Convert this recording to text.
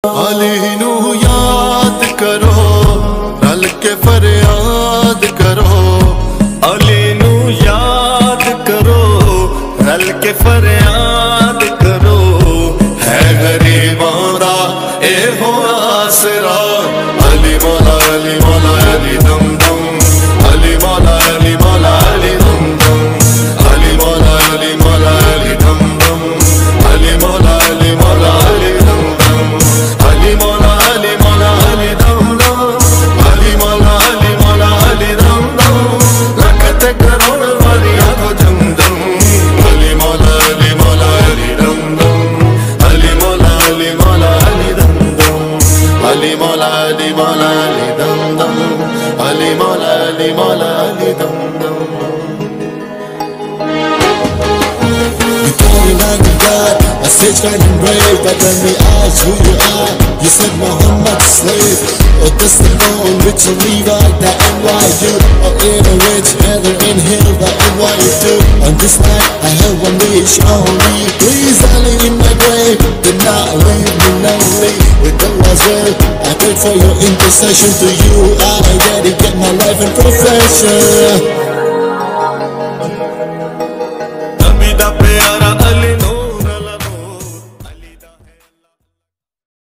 अली नू याद करो, रल के फरियाद करो। अली नू याद करो, रल के फरियाद करो। है गरीबां दा एहो आसरा। अली मौला अली मौला अली दम दम। अली मौला अली मौला अली दम दम। अली मौला अली मौला अली दम दम। अली मौला अली मौला अली दम दम। अली मौला अली मौला अली दम दम। अली मौला अली मौला अली दम दम। लखत करोड़ वालियां को जम दम। अली मौला अली मौला अली दम दम। अली मौला अली मौला अली दम दम। अली मौला अली मौला अली दम दम। अली मौला अली मौला अली दम दम। Like a God, I said shining brave, but when we asked who you are, you said Muhammad's slave. Or this the phone, which will leave out the NYU. Or in a rich heather in hill, the NYU. On this night, I have one wish only. Please, Ali, in my grave, do not leave me lonely. With Allah's will, I pray for your intercession to you. I dedicate my life and profession.